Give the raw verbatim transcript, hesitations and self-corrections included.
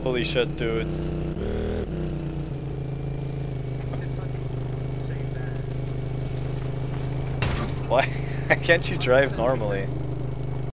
Holy shit, dude. Why can't you drive normally?